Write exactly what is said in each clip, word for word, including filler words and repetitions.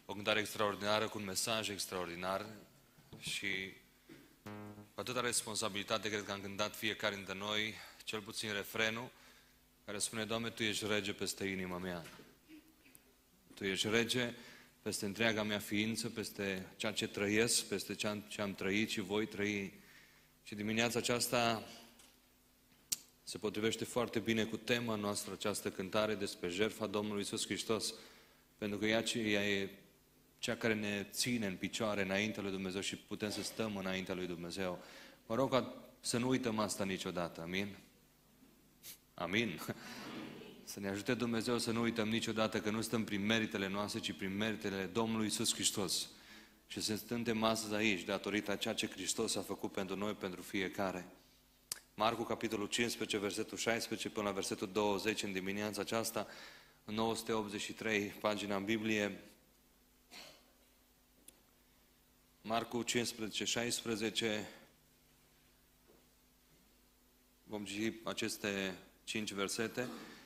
o cântare extraordinară, cu un mesaj extraordinar și cu atâta responsabilitate cred că am cântat fiecare dintre noi, cel puțin refrenul, care spune: Doamne, Tu ești rege peste inima mea. Tu ești rege peste întreaga mea ființă, peste ceea ce trăiesc, peste ce am trăit și voi trăi. Și dimineața aceasta se potrivește foarte bine cu tema noastră, această cântare despre jertfa Domnului Iisus Hristos, pentru că ea e cea care ne ține în picioare înaintea lui Dumnezeu și putem să stăm înaintea lui Dumnezeu. Mă rog ca să nu uităm asta niciodată, amin? Amin? Să ne ajute Dumnezeu să nu uităm niciodată că nu stăm prin meritele noastre, ci prin meritele Domnului Iisus Hristos. Și să suntem astăzi aici datorită a ceea ce Hristos a făcut pentru noi, pentru fiecare. Marcu, capitolul cincisprezece, versetul șaisprezece până la versetul douăzeci, în dimineața aceasta, în nouă sute optzeci și trei, pagina în Biblie. Marcu cincisprezece, șaisprezece. Vom citi aceste cinci versete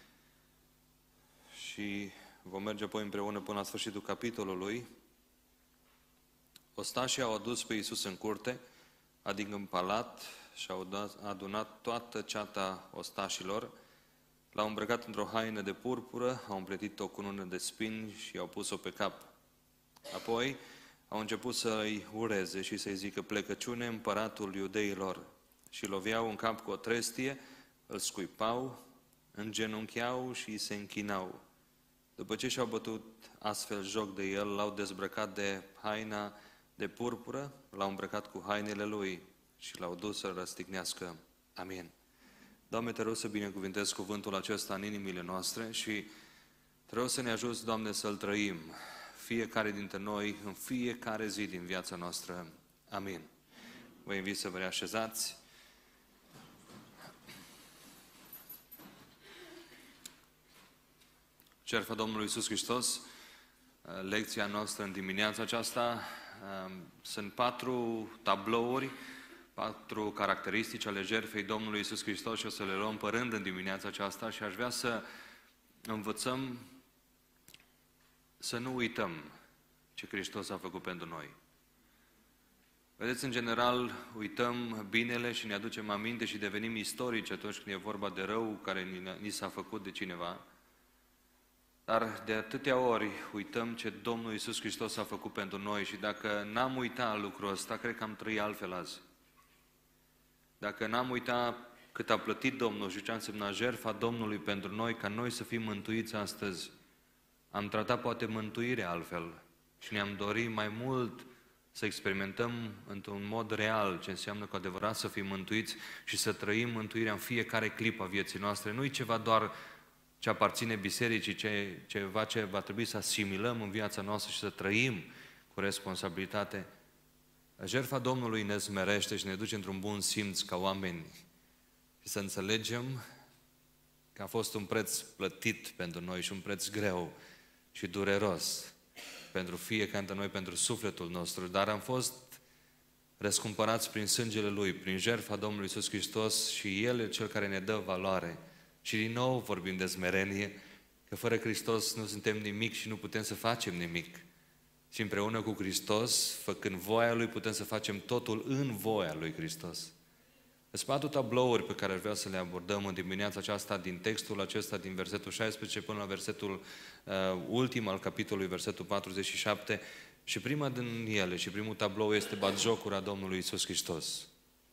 și vom merge apoi împreună până la sfârșitul capitolului. Ostașii au adus pe Iisus în curte, adică în palat, și au adunat toată ceata ostașilor, l-au îmbrăcat într-o haină de purpură, au împletit-o cu cunună de spini și au pus-o pe cap. Apoi au început să-i ureze și să-i zică: plecăciune împăratul iudeilor. Și loveau în cap cu o trestie, îl scuipau, îngenuncheau și se închinau. După ce și-au bătut astfel joc de el, l-au dezbrăcat de haina de purpură, l-au îmbrăcat cu hainele lui și l-au dus să-l răstignească. Amin. Doamne, Te rog să binecuvintezi cuvântul acesta în inimile noastre și Te rog să ne ajuți, Doamne, să-l trăim fiecare dintre noi în fiecare zi din viața noastră. Amin. Vă invit să vă reașezați. Jertfa Domnului Iisus Hristos, lecția noastră în dimineața aceasta, sunt patru tablouri, patru caracteristici ale jertfei Domnului Iisus Hristos și o să le luăm pe rând în dimineața aceasta și aș vrea să învățăm să nu uităm ce Hristos a făcut pentru noi. Vedeți, în general, uităm binele și ne aducem aminte și devenim istorici atunci când e vorba de rău care ni s-a făcut de cineva. Dar de atâtea ori uităm ce Domnul Iisus Hristos a făcut pentru noi și dacă n-am uitat lucrul ăsta, cred că am trăit altfel azi. Dacă n-am uitat cât a plătit Domnul și ce a însemnat jertfa Domnului pentru noi, ca noi să fim mântuiți astăzi, am tratat poate mântuirea altfel și ne-am dorit mai mult să experimentăm într-un mod real ce înseamnă cu adevărat să fim mântuiți și să trăim mântuirea în fiecare clipă a vieții noastre. Nu e ceva doar ce aparține bisericii, ce, ceva ce va trebui să asimilăm în viața noastră și să trăim cu responsabilitate. Jertfa Domnului ne smerește și ne duce într-un bun simț ca oameni și să înțelegem că a fost un preț plătit pentru noi și un preț greu și dureros pentru fiecare dintre noi, pentru sufletul nostru, dar am fost răscumpărați prin sângele Lui, prin jertfa Domnului Iisus Hristos și El e Cel care ne dă valoare. Și din nou vorbim de smerenie, că fără Hristos nu suntem nimic și nu putem să facem nimic. Și împreună cu Hristos, făcând voia Lui, putem să facem totul în voia Lui Hristos. Sunt patru tablouri pe care aș vrea să le abordăm în dimineața aceasta din textul acesta, din versetul șaisprezece până la versetul uh, ultim al capitolului, versetul patruzeci și șapte. Și prima din ele, și primul tablou este batjocura Domnului Iisus Hristos.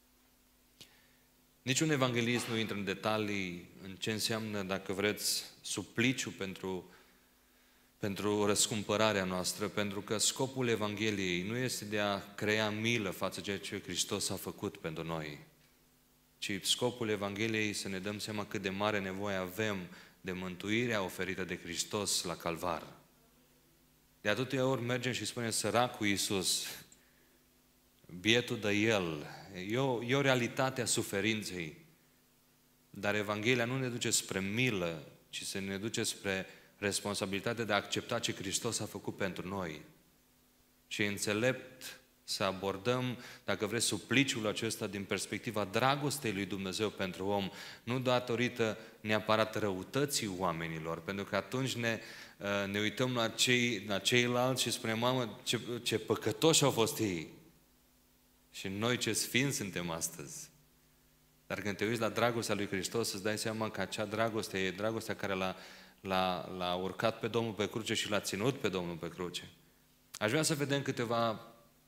Niciun evanghelist nu intră în detalii în ce înseamnă, dacă vreți, supliciu pentru, pentru răscumpărarea noastră, pentru că scopul Evangheliei nu este de a crea milă față de ce Hristos a făcut pentru noi, ci scopul Evangheliei să ne dăm seama cât de mare nevoie avem de mântuirea oferită de Hristos la Calvar. De atâtea ori mergem și spunem: săracul Iisus, bietul de El, e o, e o realitate a suferinței. Dar Evanghelia nu ne duce spre milă, ci se ne duce spre responsabilitatea de a accepta ce Hristos a făcut pentru noi. Și e înțelept să abordăm, dacă vreți, supliciul acesta din perspectiva dragostei lui Dumnezeu pentru om, nu datorită neapărat răutății oamenilor, pentru că atunci ne, ne uităm la, cei, la ceilalți și spunem, mamă, ce, ce păcătoși au fost ei. Și noi ce sfinți suntem astăzi. Dar când te uiți la dragostea lui Hristos, îți dai seama că acea dragoste e dragostea care l-a, l-a, l-a urcat pe Domnul pe cruce și l-a ținut pe Domnul pe cruce. Aș vrea să vedem câteva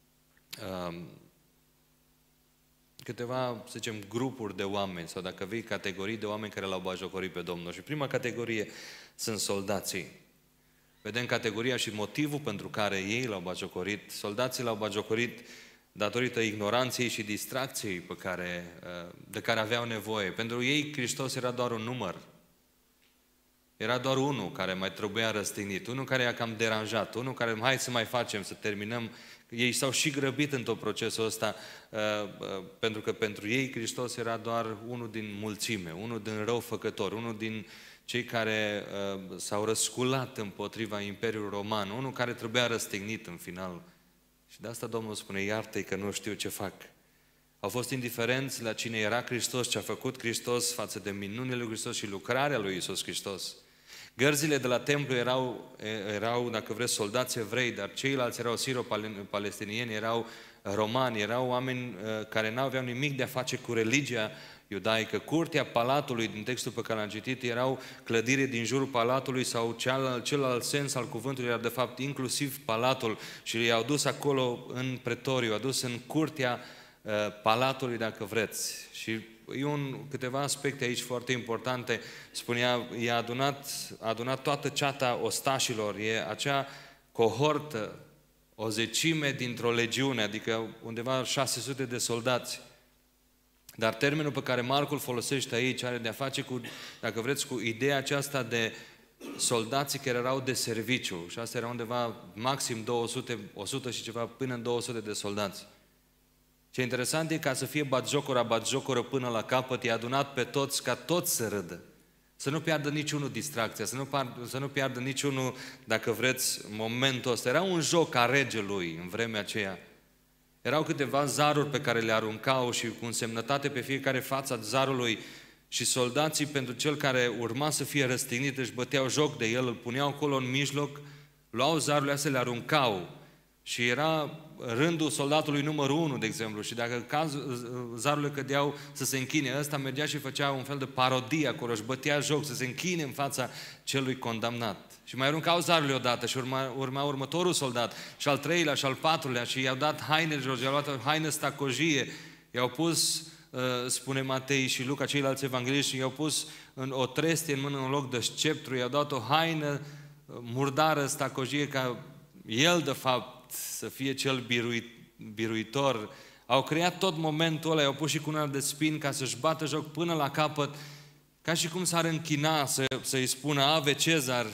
câteva, să zicem, grupuri de oameni sau dacă vei categorii de oameni care l-au batjocorit pe Domnul. Și prima categorie sunt soldații. Vedem categoria și motivul pentru care ei l-au batjocorit. Soldații l-au batjocorit datorită ignoranței și distracției pe care, de care aveau nevoie. Pentru ei Hristos era doar un număr. Era doar unul care mai trebuia răstignit, unul care i-a cam deranjat, unul care, hai să mai facem, să terminăm. Ei s-au și grăbit în tot procesul ăsta, uh, uh, pentru că pentru ei Hristos era doar unul din mulțime, unul din răufăcători, unul din cei care uh, s-au răsculat împotriva Imperiului Roman, unul care trebuia răstignit în final. Și de asta Domnul spune, iartă-i că nu știu ce fac. Au fost indiferenți la cine era Hristos, ce a făcut Hristos față de minunile lui Hristos și lucrarea lui Iisus Hristos. Gărzile de la templu erau, erau, dacă vreți, soldați evrei, dar ceilalți erau siro-palestinieni, erau romani, erau oameni care n-aveau nimic de a face cu religia iudaică. Curtea palatului, din textul pe care l-am citit, erau clădire din jurul palatului sau celălalt, celălalt sens al cuvântului era de fapt inclusiv palatul și i-au dus acolo în pretoriu, i-au dus în curtea uh, palatului, dacă vreți. Și e un, câteva aspecte aici foarte importante. Spunea, i-a adunat, a adunat toată ceata ostașilor, e acea cohortă, o zecime dintr-o legiune, adică undeva șase sute de soldați. Dar termenul pe care Marcul folosește aici are de-a face cu, dacă vreți, cu ideea aceasta de soldații care erau de serviciu. Și asta era undeva maxim două sute, o sută și ceva, până în două sute de soldați. Ce interesant e ca să fie batjocora, batjocoră până la capăt, i-a adunat pe toți ca toți să râdă. Să nu piardă niciunul distracția, să nu, să nu piardă niciunul, dacă vreți, momentul ăsta. Era un joc a regelui în vremea aceea. Erau câteva zaruri pe care le aruncau și cu însemnătate pe fiecare față a zarului și soldații, pentru cel care urma să fie răstignit, își băteau joc de el, îl puneau acolo în mijloc, luau zarurile astea, le aruncau. Și era rândul soldatului numărul unu, de exemplu, și dacă zarurile cădeau să se închine, ăsta mergea și făcea un fel de parodie acolo, își bătea joc să se închine în fața celui condamnat. Și mai aruncau zarurile odată și urma, urma următorul soldat, și al treilea și al patrulea, și i-au dat haine, i-au luat haină stacojie, i-au pus, spune Matei și Luca, ceilalți evangeliști, i-au pus în o trestie în mână în loc de sceptru, i-au dat o haină murdară, stacojie, ca el, de fapt, să fie cel biruit, biruitor. Au creat tot momentul ăla, i-au pus și cununa de spin ca să-și bată joc până la capăt, ca și cum s-ar închina să, să-i spună Ave Cezar,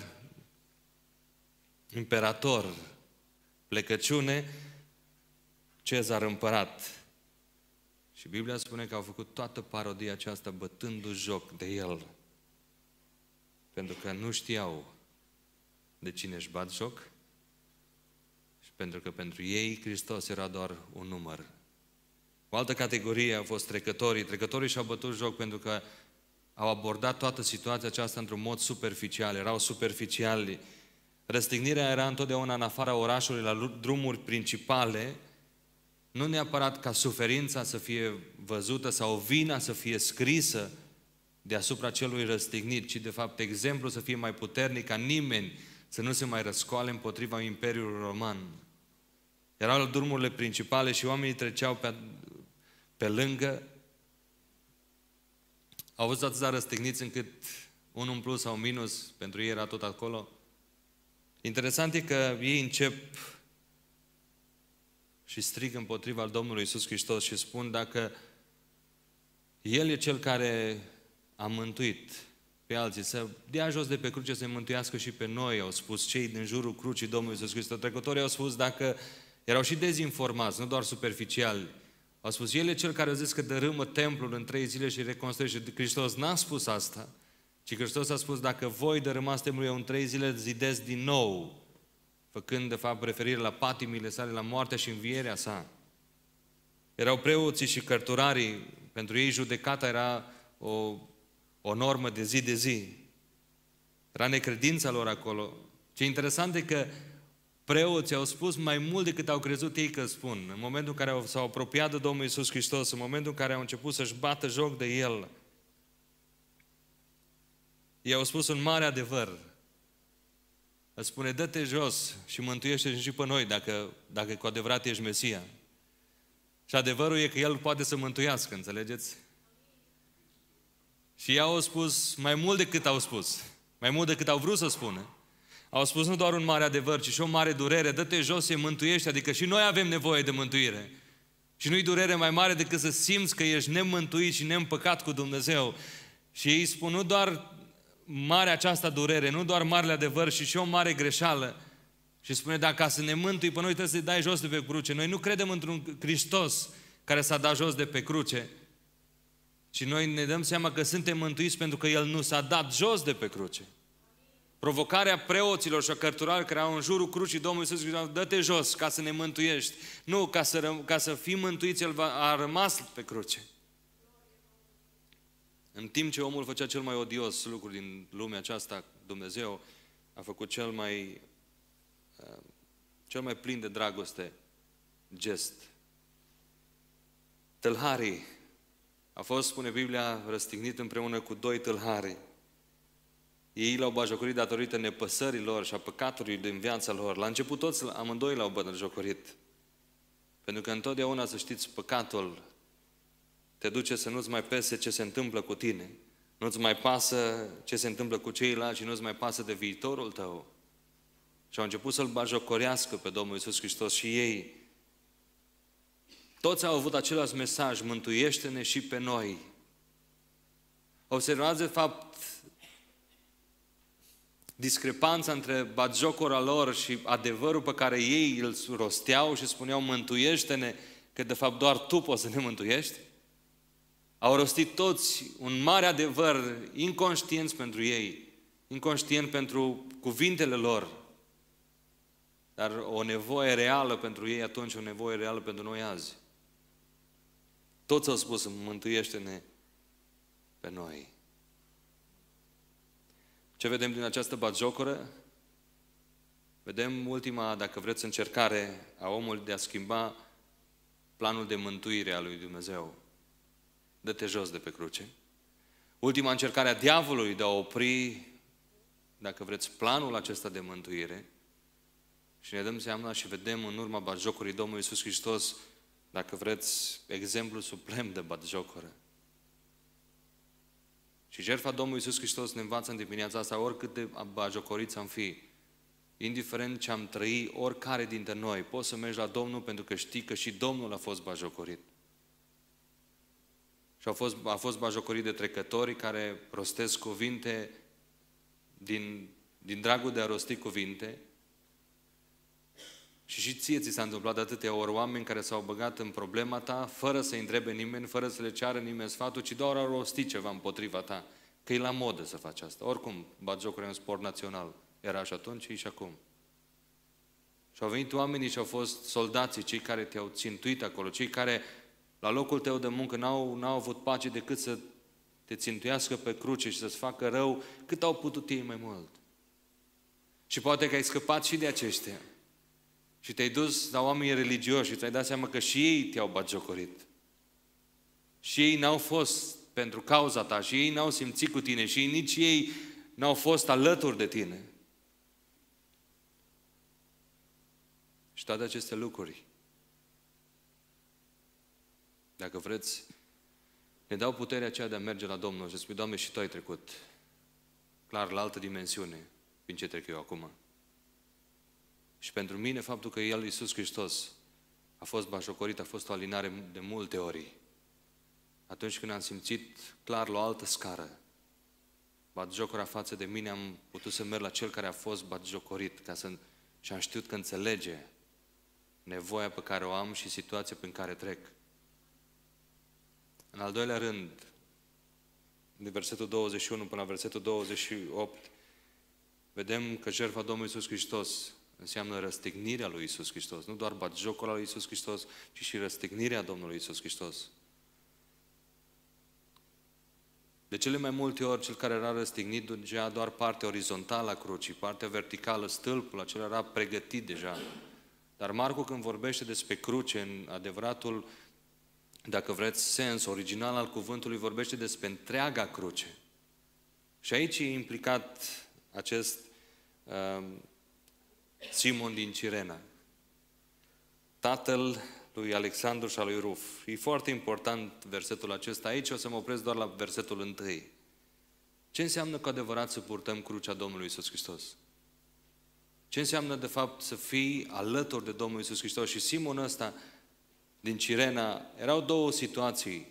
imperator, plecăciune, Cezar împărat. Și Biblia spune că au făcut toată parodia aceasta bătându-și joc de el, pentru că nu știau de cine își bat joc, pentru că pentru ei Hristos era doar un număr. O altă categorie a fost trecătorii. Trecătorii și-au bătut joc pentru că au abordat toată situația aceasta într-un mod superficial, erau superficiali. Răstignirea era întotdeauna în afara orașului, la drumuri principale, nu neapărat ca suferința să fie văzută sau vina să fie scrisă deasupra celui răstignit, ci de fapt exemplu să fie mai puternic ca nimeni să nu se mai răscoale împotriva Imperiului Roman. Erau la drumurile principale și oamenii treceau pe, pe lângă. Au fost atâția răstigniți încât unul în plus sau minus, pentru ei era tot acolo. Interesant e că ei încep și strigă împotriva Domnului Iisus Hristos și spun dacă El e Cel care a mântuit pe alții, să dea jos de pe cruce, să mântuiască și pe noi, au spus cei din jurul crucii Domnului Iisus Hristos. Trecătorii au spus, dacă erau și dezinformați, nu doar superficiali, au spus, El e Cel care a zis că dărâmă templul în trei zile și reconstruiește. Hristos n-a spus asta, ci Hristos a spus, dacă voi dărâmați templul, eu în trei zile zidesc din nou. făcând de fapt referire la patimile sale, la moartea și învierea sa. Erau preoții și cărturarii, pentru ei judecata era o, o normă de zi de zi. Era necredința lor acolo. Ce interesant e că preoții au spus mai mult decât au crezut ei că spun. În momentul în care s-au apropiat de Domnul Iisus Hristos, în momentul în care au început să-și bată joc de El, ei au spus un mare adevăr. Îți spune, dă-te jos și mântuiește și pe noi dacă, dacă cu adevărat ești Mesia. Și adevărul e că El poate să mântuiască, înțelegeți? Și ei au spus mai mult decât au spus, mai mult decât au vrut să spună. Au spus nu doar un mare adevăr, ci și o mare durere, dă-te jos și mântuiește, adică și noi avem nevoie de mântuire. Și nu-i durere mai mare decât să simți că ești nemântuit și neîmpăcat cu Dumnezeu. Și ei spun nu doar mare această durere, nu doar marele adevăr, ci și o mare greșeală. Și spune, dacă ca să ne mântui pe noi trebuie să-i dai jos de pe cruce. Noi nu credem într-un Hristos care s-a dat jos de pe cruce, ci noi ne dăm seama că suntem mântuiți pentru că El nu s-a dat jos de pe cruce. Provocarea preoților și a cărturarilor care au în jurul crucii Domnului Iisus Hristos, dă-te jos ca să ne mântuiești. Nu, ca să, ca să fim mântuiți, El a rămas pe cruce. În timp ce omul făcea cel mai odios lucru din lumea aceasta, Dumnezeu a făcut cel mai, cel mai plin de dragoste gest. Tâlharii a fost, spune Biblia, răstignit împreună cu doi tâlhari. Ei l-au bajocorit datorită nepăsărilor și a păcatului din viața lor. La început toți amândoi l-au bajocorit. Pentru că întotdeauna, să știți, păcatul te duce să nu-ți mai pese ce se întâmplă cu tine. Nu-ți mai pasă ce se întâmplă cu ceilalți și nu-ți mai pasă de viitorul tău. Și au început să-L bajocorească pe Domnul Iisus Hristos și ei. Toți au avut același mesaj, mântuiește-ne și pe noi. Observați de fapt discrepanța între batjocora lor și adevărul pe care ei îl rosteau și spuneau mântuiește-ne, că de fapt doar Tu poți să ne mântuiești. Au rostit toți un mare adevăr, inconștienți pentru ei, inconștient pentru cuvintele lor, dar o nevoie reală pentru ei atunci, o nevoie reală pentru noi azi. Toți au spus, mântuiește-ne pe noi. Ce vedem din această batjocoră? Vedem ultima, dacă vreți, încercare a omului de a schimba planul de mântuire a lui Dumnezeu. Dă-te jos de pe cruce. Ultima încercare a diavolului de a opri, dacă vreți, planul acesta de mântuire. Și ne dăm seama și vedem în urma batjocorii Domnului Iisus Hristos, dacă vreți, exemplu suprem de batjocoră. Și jertfa Domnului Iisus Hristos ne învață în dimineața asta, oricât de batjocoriți am fi, indiferent ce am trăit, oricare dintre noi, poți să mergi la Domnul pentru că știi că și Domnul a fost batjocorit. Și a fost, a fost batjocorit de trecători care rostesc cuvinte din, din dragul de a rosti cuvinte. Și și ție ți s-a întâmplat de atâtea ori oameni care s-au băgat în problema ta, fără să-i întrebe nimeni, fără să le ceară nimeni sfatul, ci doar au rostit ceva împotriva ta. Că e la modă să faci asta. Oricum, batjocul e un sport național. Era și atunci și acum. Și au venit oamenii și au fost soldații, cei care te-au țintuit acolo, cei care la locul tău de muncă n-au, n-au avut pace decât să te țintuiască pe cruce și să-ți facă rău cât au putut ei mai mult. Și poate că ai scăpat și de aceștia. Și te-ai dus la oamenii religioși și ți-ai dat seama că și ei te-au batjocorit. Și ei n-au fost pentru cauza ta, și ei n-au simțit cu tine, și nici ei n-au fost alături de tine. Și toate aceste lucruri, dacă vreți, ne dau puterea aceea de a merge la Domnul și spui, Doamne, și Tu ai trecut clar la altă dimensiune prin ce trec eu acum. Și pentru mine, faptul că El, Iisus Hristos, a fost batjocorit, a fost o alinare de multe ori. Atunci când am simțit clar la o altă scară, batjocora față de mine, am putut să merg la Cel care a fost batjocorit, ca să, și am știut că înțelege nevoia pe care o am și situația prin care trec. În al doilea rând, de versetul douăzeci și unu până la versetul douăzeci și opt, vedem că jertfa Domnului Iisus Hristos înseamnă răstignirea lui Iisus Hristos. Nu doar batjocul lui Iisus Hristos, ci și răstignirea Domnului Iisus Hristos. De cele mai multe ori, cel care era răstignit dugea doar partea orizontală a crucii, partea verticală, stâlpul acela era pregătit deja. Dar Marcu, când vorbește despre cruce, în adevăratul, dacă vreți, sens original al cuvântului, vorbește despre întreaga cruce. Și aici e implicat acest uh, Simon din Cirena, tatăl lui Alexandru și al lui Ruf. E foarte important versetul acesta aici, o să mă opresc doar la versetul întâi. Ce înseamnă cu adevărat să purtăm crucea Domnului Iisus Hristos? Ce înseamnă de fapt să fii alături de Domnul Iisus Hristos? Și Simon ăsta din Cirena, erau două situații.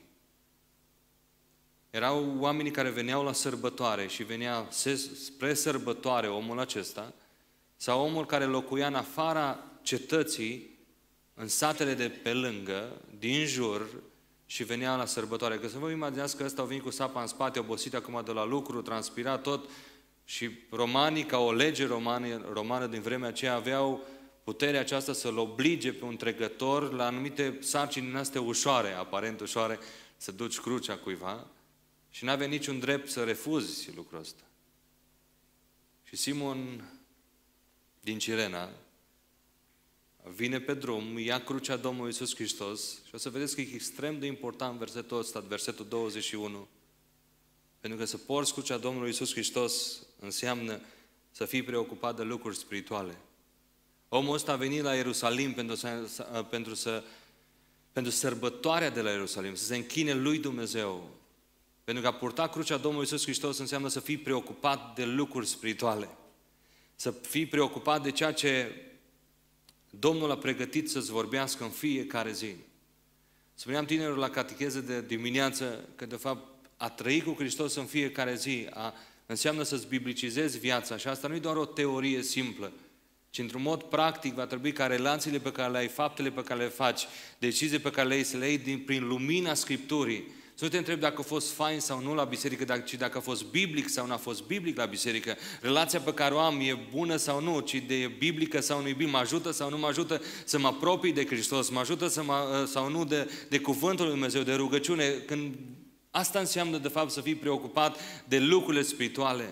Erau oamenii care veneau la sărbătoare și venea spre sărbătoare omul acesta, sau omul care locuia în afara cetății, în satele de pe lângă, din jur, și venea la sărbătoare. Că să vă imaginați că ăsta au venit cu sapa în spate, obosit acum de la lucru, transpirat tot, și romanii, ca o lege romană, romană din vremea aceea, aveau puterea aceasta să-l oblige pe un trecător la anumite sarcini din astea ușoare, aparent ușoare, să duci crucea cuiva, și n-avea niciun drept să refuzi lucrul ăsta. Și Simon din Cirena vine pe drum, ia crucea Domnului Iisus Hristos și o să vedeți că e extrem de important versetul ăsta, versetul douăzeci și unu. Pentru că să porți crucea Domnului Iisus Hristos înseamnă să fii preocupat de lucruri spirituale. Omul ăsta a venit la Ierusalim pentru, să, pentru, să, pentru sărbătoarea de la Ierusalim, să se închine lui Dumnezeu. Pentru că a purta crucea Domnului Iisus Hristos înseamnă să fii preocupat de lucruri spirituale. Să fii preocupat de ceea ce Domnul a pregătit să-ți vorbească în fiecare zi. Spuneam tinerilor la catecheză de dimineață că de fapt a trăi cu Hristos în fiecare zi a, înseamnă să-ți biblicizezi viața și asta nu e doar o teorie simplă, ci într-un mod practic va trebui ca relațiile pe care le ai, faptele pe care le faci, deciziile pe care le ai, să le iei din, prin lumina Scripturii. Să nu te întrebi dacă a fost fain sau nu la biserică, ci dacă a fost biblic sau nu a fost biblic la biserică. Relația pe care o am e bună sau nu, ci de biblică sau nu e biblică, mă ajută sau nu mă ajută să mă apropii de Hristos, mă ajută să mă, sau nu de, de cuvântul lui Dumnezeu, de rugăciune. Când asta înseamnă de fapt să fii preocupat de lucrurile spirituale.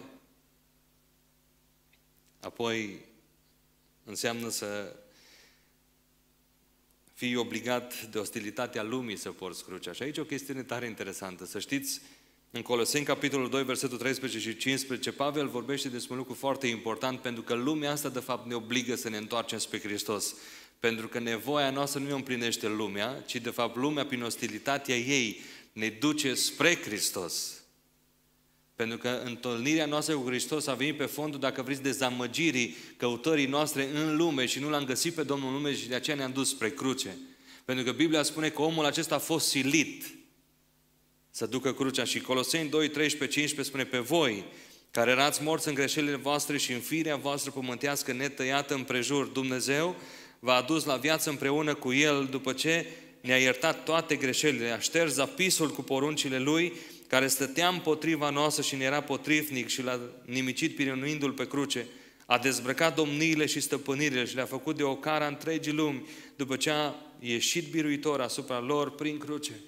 Apoi înseamnă să fii obligat de ostilitatea lumii să porți crucea. Și aici o chestiune tare interesantă. Să știți, în Coloseni, capitolul doi, versetul treisprezece și cincisprezece, Pavel vorbește despre un lucru foarte important, pentru că lumea asta, de fapt, ne obligă să ne întoarcem spre Hristos. Pentru că nevoia noastră nu ne împlinește lumea, ci, de fapt, lumea, prin ostilitatea ei, ne duce spre Hristos. Pentru că întâlnirea noastră cu Hristos a venit pe fondul, dacă vreți, dezamăgirii căutării noastre în lume și nu l-am găsit pe Domnul în lume și de aceea ne-am dus spre cruce. Pentru că Biblia spune că omul acesta a fost silit să ducă crucea și Coloseni doi, treisprezece, cincisprezece spune: pe voi, care erați morți în greșelile voastre și în firea voastră pământească netăiată împrejur, Dumnezeu v-a adus la viață împreună cu El după ce ne-a iertat toate greșelile, a șters zapisul cu poruncile Lui, care stătea împotriva noastră și ne era potrivnic și l-a nimicit piruindu-l pe cruce, a dezbrăcat domniile și stăpânirile și le-a făcut de ocara întregii lumi, după ce a ieșit biruitor asupra lor prin cruce.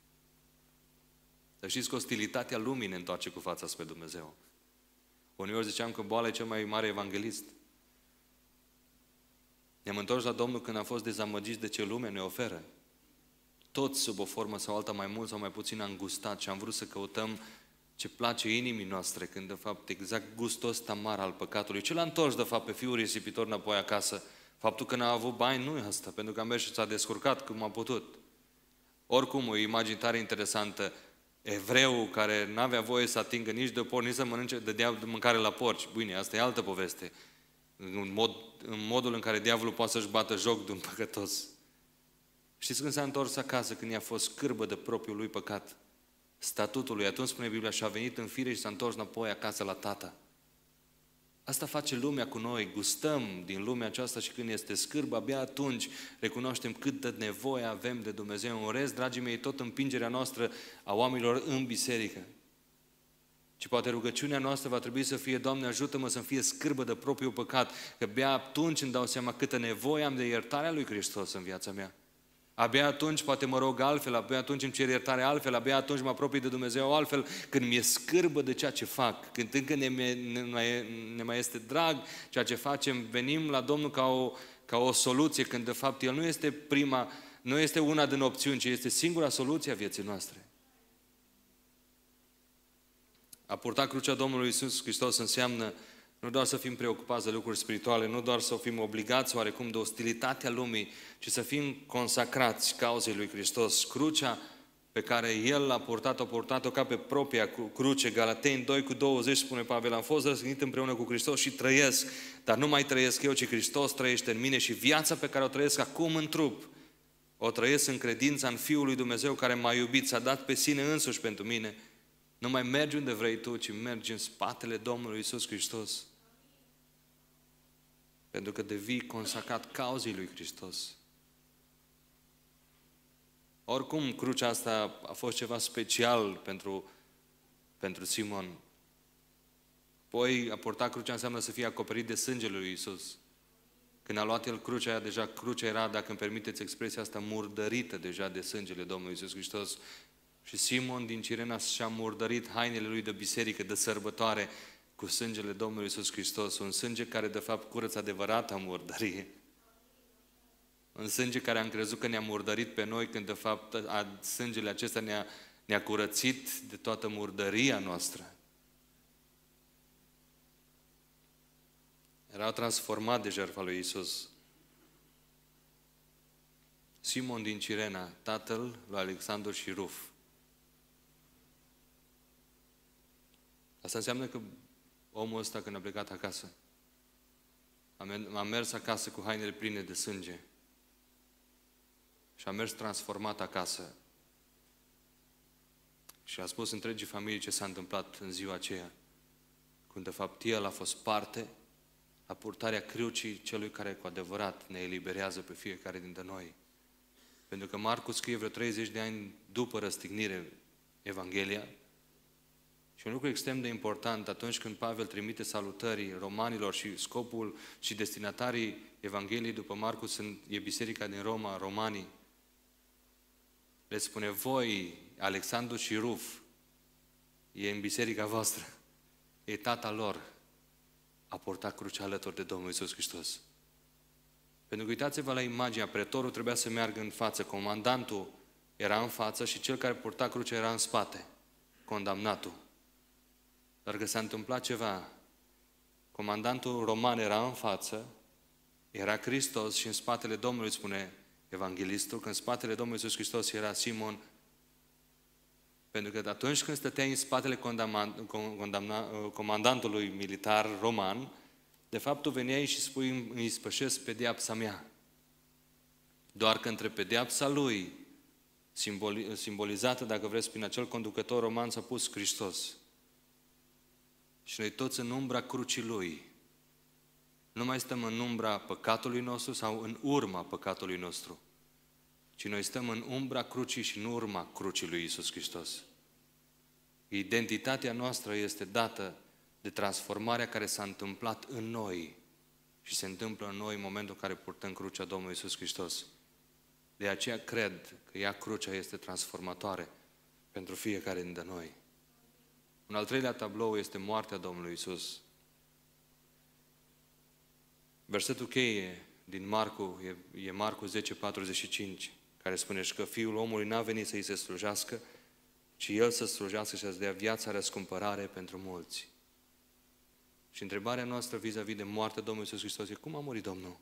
Să știți că ostilitatea lumii ne întoarce cu fața spre Dumnezeu. Uneori ziceam că boala e cel mai mare evanghelist. Ne-am întors la Domnul când am fost dezamăgiți de ce lumea ne oferă. Toți, sub o formă sau alta, mai mult sau mai puțin am gustat și am vrut să căutăm ce place inimii noastre, când de fapt exact gustul ăsta mare al păcatului. Ce l-a întors de fapt pe fiul risipitor înapoi acasă? Faptul că n-a avut bani nu e asta, pentru că a mers și s-a descurcat cum a putut. Oricum, o imagine tare interesantă. Evreul care n-avea voie să atingă nici de porc, nici să mănânce, dădea mâncare la porci. Bine, asta e altă poveste. În, mod, în modul în care diavolul poate să-și bată joc de un păcătos. Știți când s-a întors acasă, când i-a fost scârbă de propriul lui păcat? Statutul lui, atunci spune Biblia, și a venit în fire și s-a întors înapoi acasă la tata. Asta face lumea cu noi, gustăm din lumea aceasta și când este scârbă, abia atunci recunoaștem cât de nevoie avem de Dumnezeu. În rest, dragii mei, tot împingerea noastră a oamenilor în biserică. ci poate rugăciunea noastră va trebui să fie: Doamne, ajută-mă să-mi fie scârbă de propriul păcat, că abia atunci îmi dau seama câtă nevoie am de iertarea lui Hristos în viața mea. Abia atunci poate mă rog altfel, abia atunci îmi cer iertare altfel, abia atunci mă apropii de Dumnezeu altfel, când mi-e scârbă de ceea ce fac, când încă ne, ne, mai, ne mai este drag ceea ce facem, venim la Domnul ca o, ca o soluție, când de fapt El nu este prima, nu este una din opțiuni, ci este singura soluție a vieții noastre. A purta crucea Domnului Iisus Hristos înseamnă nu doar să fim preocupați de lucruri spirituale, nu doar să fim obligați oarecum de ostilitatea lumii, ci să fim consacrați cauzei lui Hristos. Crucea pe care El l-a purtat, a purtat-o ca pe propria cruce. Galateni doi cu douăzeci spune Pavel: am fost răstignit împreună cu Hristos și trăiesc, dar nu mai trăiesc eu, ci Hristos trăiește în mine și viața pe care o trăiesc acum în trup, o trăiesc în credința în Fiul lui Dumnezeu care m-a iubit, s-a dat pe sine însuși pentru mine. Nu mai mergi unde vrei tu, ci mergi în spatele Domnului Iisus Hristos. Pentru că devii consacrat cauzei lui Hristos. Oricum, crucea asta a fost ceva special pentru, pentru Simon. Apoi, a purta crucea înseamnă să fie acoperit de sângele lui Iisus. Când a luat El crucea, deja crucea era, dacă îmi permiteți expresia asta, murdărită deja de sângele Domnului Iisus Hristos. Și Simon din Cirena și-a murdărit hainele lui de biserică, de sărbătoare, cu sângele Domnului Iisus Hristos. Un sânge care, de fapt, curăță adevărata murdărie. Un sânge care am crezut că ne-a murdărit pe noi, când, de fapt, a, sângele acesta ne-a, ne-a curățit de toată murdăria noastră. Era transformat de jertfa lui Iisus. Simon din Cirena, tatăl lui Alexandru și Ruf. Asta înseamnă că omul ăsta, când a plecat acasă, a mers acasă cu hainele pline de sânge și a mers transformat acasă și a spus întregii familii ce s-a întâmplat în ziua aceea, când de fapt el a fost parte la purtarea crucii celui care cu adevărat ne eliberează pe fiecare dintre noi. Pentru că Marcu scrie vreo treizeci de ani după răstignire Evanghelia. Și un lucru extrem de important, atunci când Pavel trimite salutări romanilor și scopul și destinatarii Evangheliei după Marcu sunt, e biserica din Roma, romanii, le spune: voi, Alexandru și Ruf, e în biserica voastră, e tata lor, a purtat crucea alături de Domnul Iisus Hristos. Pentru că uitați-vă la imaginea, pretorul trebuia să meargă în față, comandantul era în față și cel care purta crucea era în spate, condamnatul. Dar că s-a întâmplat ceva, comandantul roman era în față, era Hristos și în spatele Domnului, spune evanghelistul, că în spatele Domnului Iisus Hristos era Simon. Pentru că atunci când stăteai în spatele comandantului militar roman, de fapt tu veneai și spui: îi spășesc pedeapsa mea. Doar că între pedeapsa lui, simbolizată, dacă vreți, prin acel conducător roman, s-a pus Hristos. Și noi toți în umbra crucii Lui. Nu mai stăm în umbra păcatului nostru sau în urma păcatului nostru, ci noi stăm în umbra crucii și în urma crucii lui Iisus Hristos. Identitatea noastră este dată de transformarea care s-a întâmplat în noi și se întâmplă în noi în momentul în care purtăm crucea Domnului Iisus Hristos. De aceea cred că ea, crucea, este transformatoare pentru fiecare dintre noi. Un al treilea tablou este moartea Domnului Iisus. Versetul cheie din Marcu e, e Marcu zece, patruzeci și cinci, care spune că Fiul omului n-a venit să-i se slujească, ci El să slujească și să-ți dea viața răscumpărare pentru mulți. Și întrebarea noastră vis-a-vis de moartea Domnului Iisus Hristos e: cum a murit Domnul?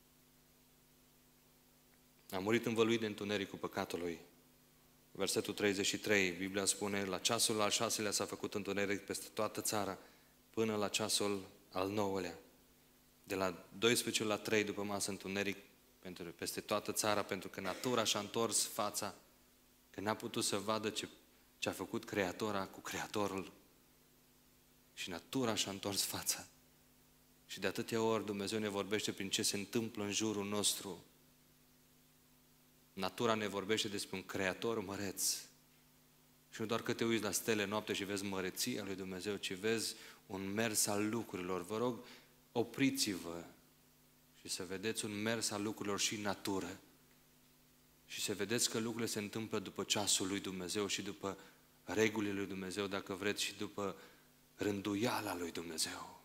A murit învăluit de întunericul păcatului. Versetul treizeci și trei, Biblia spune: la ceasul al șaselea s-a făcut întuneric peste toată țara, până la ceasul al nouălea. De la doisprezece la trei după masă întuneric pentru, peste toată țara, pentru că natura și-a întors fața, că n-a putut să vadă ce, ce a făcut Creatora cu Creatorul. Și natura și-a întors fața. Și de atâtea ori Dumnezeu ne vorbește prin ce se întâmplă în jurul nostru. Natura ne vorbește despre un Creator măreț. Și nu doar că te uiți la stele noapte și vezi măreția lui Dumnezeu, ci vezi un mers al lucrurilor. Vă rog, opriți-vă și să vedeți un mers al lucrurilor și în natură. Și să vedeți că lucrurile se întâmplă după ceasul lui Dumnezeu și după regulile lui Dumnezeu, dacă vreți, și după rânduiala lui Dumnezeu.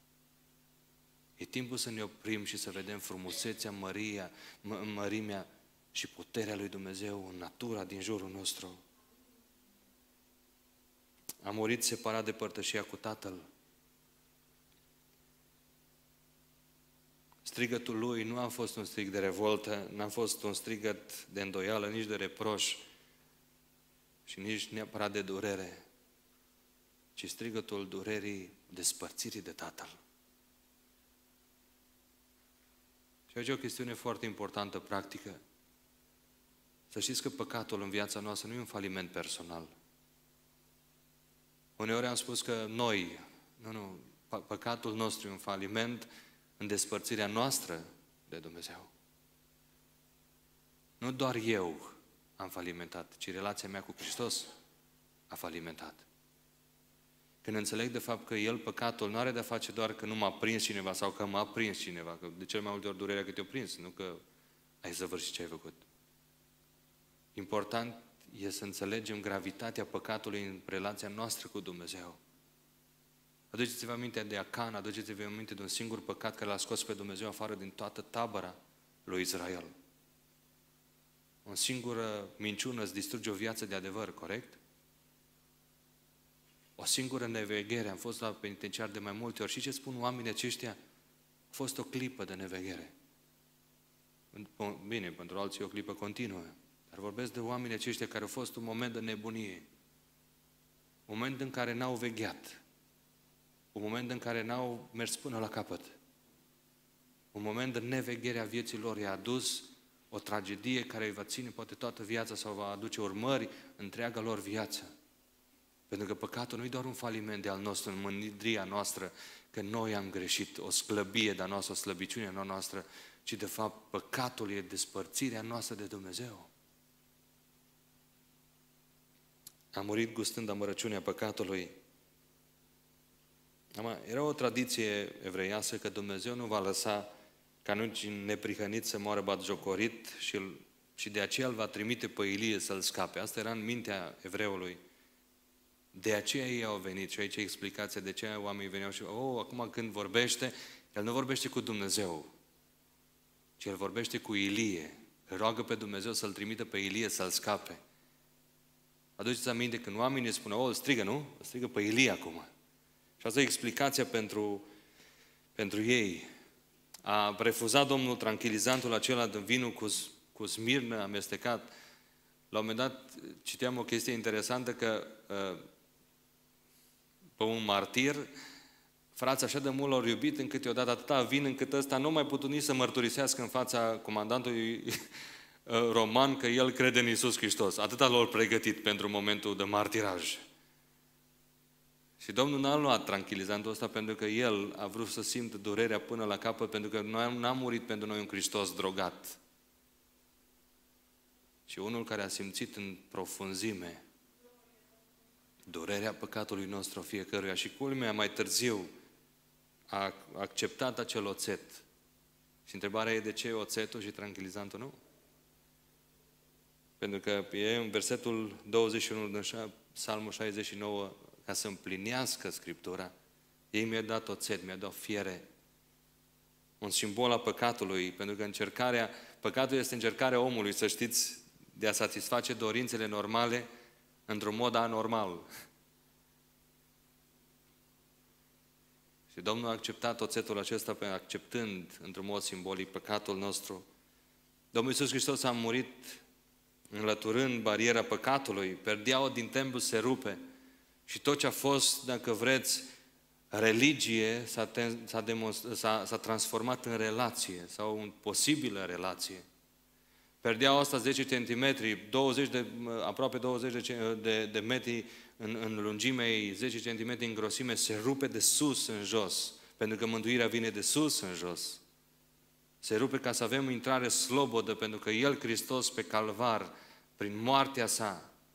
E timpul să ne oprim și să vedem frumusețea, măria, mă, mărimea și puterea lui Dumnezeu în natura din jurul nostru. A murit separat de părtășia cu Tatăl. Strigătul lui nu a fost un strig de revoltă, n-a fost un strigăt de îndoială, nici de reproș și nici neapărat de durere, ci strigătul durerii despărțirii de Tatăl. Și aici e o chestiune foarte importantă, practică. Să știți că păcatul în viața noastră nu e un faliment personal. Uneori am spus că noi, nu, nu, păcatul nostru e un faliment în despărțirea noastră de Dumnezeu. Nu doar eu am falimentat, ci relația mea cu Hristos a falimentat. Când înțeleg de fapt că El, păcatul, nu are de-a face doar că nu m-a prins cineva sau că m-a prins cineva, că de cel mai multe ori durerea că te-a prins, nu că ai săvârșit ce ai făcut. Important e să înțelegem gravitatea păcatului în relația noastră cu Dumnezeu. Aduceți-vă aminte de Acan, aduceți-vă aminte de un singur păcat care l-a scos pe Dumnezeu afară din toată tabăra lui Israel. O singură minciună îți distruge o viață de adevăr, corect? O singură neveghere, am fost la penitenciar de mai multe ori. Și ce spun oamenii aceștia? A fost o clipă de neveghere. Bine, pentru alții o clipă continuă. Dar vorbesc de oamenii aceștia care au fost un moment de nebunie. Un moment în care n-au vegheat. Un moment în care n-au mers până la capăt. Un moment de neveghere a vieții lor i-a adus o tragedie care îi va ține poate toată viața sau va aduce urmări întreaga lor viață. Pentru că păcatul nu e doar un faliment de al nostru, în mândria noastră, că noi am greșit, o slăbie de-a noastră, o slăbiciune a noastră, ci de fapt păcatul e despărțirea noastră de Dumnezeu. A murit gustând amărăciunea păcatului. Era o tradiție evreiască că Dumnezeu nu va lăsa ca nici neprihănit să moară batjocorit și, și de aceea îl va trimite pe Ilie să-l scape. Asta era în mintea evreului. De aceea ei au venit și aici e explicația de ce oamenii veneau și oh, acum când vorbește, el nu vorbește cu Dumnezeu, ci el vorbește cu Ilie. Îl roagă pe Dumnezeu să-l trimită pe Ilie să-l scape. Aduceți aminte când oamenii spun, oh, îl strigă, nu? Îl strigă pe Ilie acum. Și asta e explicația pentru, pentru ei. A refuzat Domnul tranquilizantul acela de vinul cu, cu smirnă amestecat. La un moment dat citeam o chestie interesantă că uh, pe un martir, frații așa de mult l-au iubit încât i-au dat atâta vin încât ăsta nu mai putut nici să mărturisească în fața comandantului roman că el crede în Iisus Hristos. Atâta l-au pregătit pentru momentul de martiraj. Și Domnul n-a luat tranquilizantul ăsta pentru că El a vrut să simtă durerea până la capăt, pentru că noi n-a murit pentru noi un Hristos drogat. Și unul care a simțit în profunzime durerea păcatului nostru fiecăruia și culmea mai târziu a acceptat acel oțet. Și întrebarea e de ce oțetul și tranquilizantul nu? Pentru că e în versetul douăzeci și unu din Psalmul șaizeci și nouă, ca să împlinească Scriptura, ei mi-a dat oțet, mi-a dat fiere. Un simbol a păcatului, pentru că încercarea, păcatul este încercarea omului, să știți, de a satisface dorințele normale într-un mod anormal. Și Domnul a acceptat oțetul acesta, acceptând într-un mod simbolic păcatul nostru. Domnul Iisus Hristos a murit înlăturând bariera păcatului, perdeaua din templu se rupe și tot ce a fost, dacă vreți, religie s-a, s-a, s-a transformat în relație sau în posibilă relație. Perdeaua asta zece centimetri, douăzeci de, aproape douăzeci de, de, de metri în, în lungime, zece centimetri în grosime, se rupe de sus în jos, pentru că mântuirea vine de sus în jos. Se rupe ca să avem intrare slobodă, pentru că El, Hristos, pe calvar, prin moartea sa,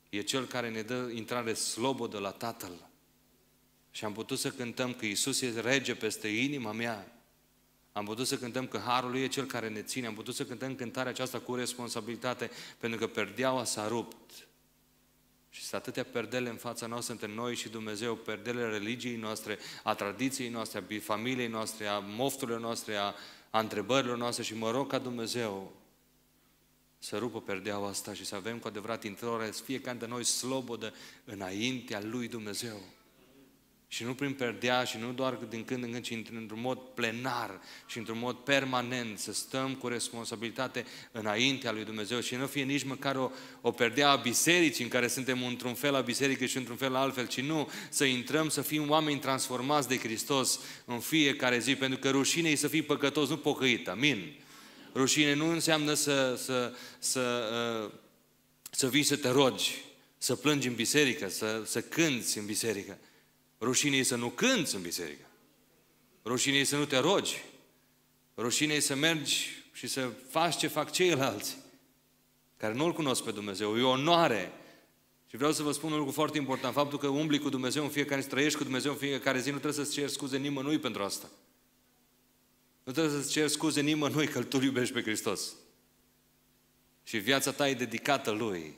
e Cel care ne dă intrare slobodă la Tatăl. Și am putut să cântăm că Iisus e rege peste inima mea. Am putut să cântăm că Harul Lui e Cel care ne ține. Am putut să cântăm cântarea aceasta cu responsabilitate, pentru că perdeaua s-a rupt. Și sunt atâtea perdele în fața noastră între noi și Dumnezeu, perdele religiei noastre, a tradiției noastre, a familiei noastre, a mofturilor noastre, a, a întrebărilor noastre și mă rog ca Dumnezeu să rupă perdeaua asta și să avem cu adevărat intrare, fiecare de noi slobodă înaintea lui Dumnezeu. Și nu prin perdea și nu doar din când în când, ci într-un mod plenar și într-un mod permanent, să stăm cu responsabilitate înaintea lui Dumnezeu și nu fie nici măcar o, o perdea a bisericii în care suntem într-un fel la biserică și într-un fel la altfel, ci nu, să intrăm, să fim oameni transformați de Hristos în fiecare zi, pentru că rușine e să fii păcătos, nu pocăit, amin? Rușine nu înseamnă să, să, să, să vii să te rogi, să plângi în biserică, să, să cânți în biserică. Rușine e să nu cânți în biserică. Rușine e să nu te rogi. Rușine e să mergi și să faci ce fac ceilalți, care nu-L cunosc pe Dumnezeu. E o onoare. Și vreau să vă spun un lucru foarte important. Faptul că umbli cu Dumnezeu în fiecare zi, trăiești cu Dumnezeu în fiecare zi, nu trebuie să-ți ceri scuze nimănui pentru asta. Nu trebuie să-ți ceri scuze nimănui că tu iubești pe Hristos. Și viața ta e dedicată Lui.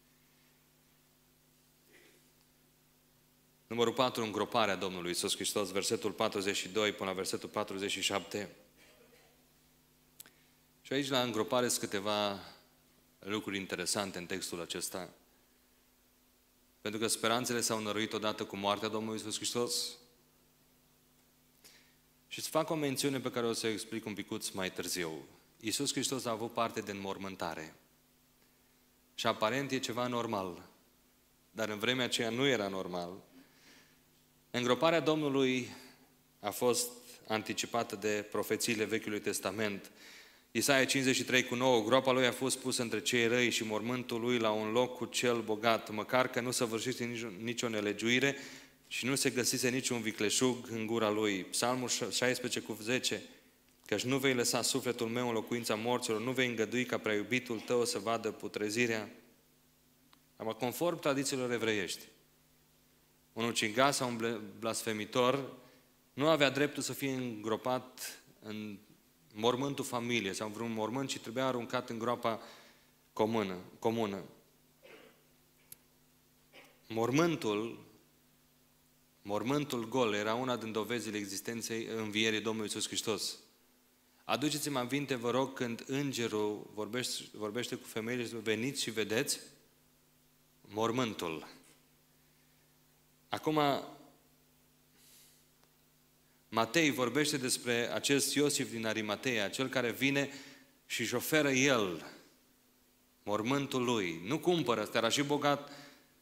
Numărul patru, îngroparea Domnului Iisus Hristos, versetul patruzeci și doi până la versetul patruzeci și șapte. Și aici la îngropare sunt câteva lucruri interesante în textul acesta. Pentru că speranțele s-au năruit odată cu moartea Domnului Iisus Hristos. Și să fac o mențiune pe care o să o explic un picuț mai târziu. Iisus Hristos a avut parte de înmormântare. Și aparent e ceva normal. Dar în vremea aceea nu era normal. Îngroparea Domnului a fost anticipată de profețiile Vechiului Testament. Isaia cincizeci și trei cu nouă, groapa lui a fost pusă între cei răi și mormântul lui la un loc cu cel bogat, măcar că nu săvârșise nicio, nicio nelegiuire și nu se găsise niciun vicleșug în gura lui. Psalmul șaisprezece cu zece, căci nu vei lăsa sufletul meu în locuința morților, nu vei îngădui ca prea iubitul tău să vadă putrezirea. Am conform tradițiilor evreiești. Un ucigaș sau un blasfemitor nu avea dreptul să fie îngropat în mormântul familiei sau în vreun mormânt, ci trebuia aruncat în groapa comună. comună. Mormântul, mormântul gol era una din dovezile existenței învierii Domnului Iisus Hristos. Aduceți-mă aminte, vă rog, când îngerul vorbește, vorbește cu femeile, veniți și vedeți mormântul. Acum, Matei vorbește despre acest Iosif din Arimatea, cel care vine și își oferă el mormântul lui. Nu cumpără, ăsta era și bogat,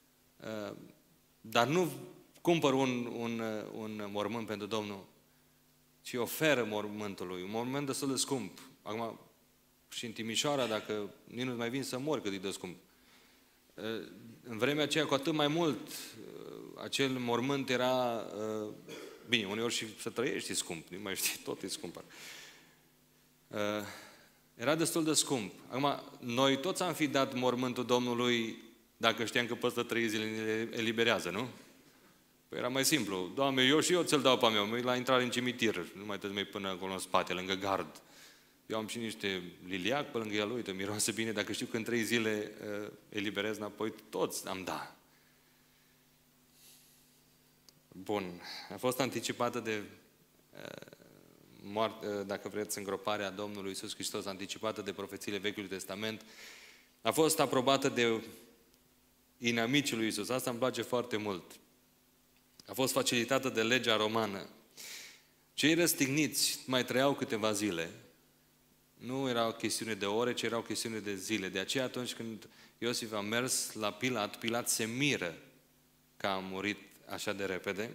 dar nu cumpără un, un, un mormânt pentru Domnul, ci oferă mormântul lui. Un mormânt destul de scump. Acum, și în Timișoara, dacă nici nu mai vin să mor cât e de scump. În vremea aceea, cu atât mai mult, acel mormânt era, bine, uneori și să trăiești e scump, nu mai știi, tot e scump. Era destul de scump. Acum, noi toți am fi dat mormântul Domnului dacă știam că peste trei zile ne eliberează, nu? Păi era mai simplu. Doamne, eu și eu ți-l dau pe meu, mă la intrare în cimitir, nu mai trebuie până acolo în spate, lângă gard. Eu am și niște liliac pe lângă el, uite, miroase bine, dacă știu că în trei zile uh, eliberez înapoi, toți am da. Bun. A fost anticipată de, uh, moarte, uh, dacă vreți, îngroparea Domnului Iisus Hristos, anticipată de profețiile Vechiului Testament. A fost aprobată de inamicii lui Iisus. Asta îmi place foarte mult. A fost facilitată de legea romană. Cei răstigniți mai trăiau câteva zile. Nu era o chestiune de ore, ci era o chestiune de zile. De aceea atunci când Iosif a mers la Pilat, Pilat se miră că a murit așa de repede.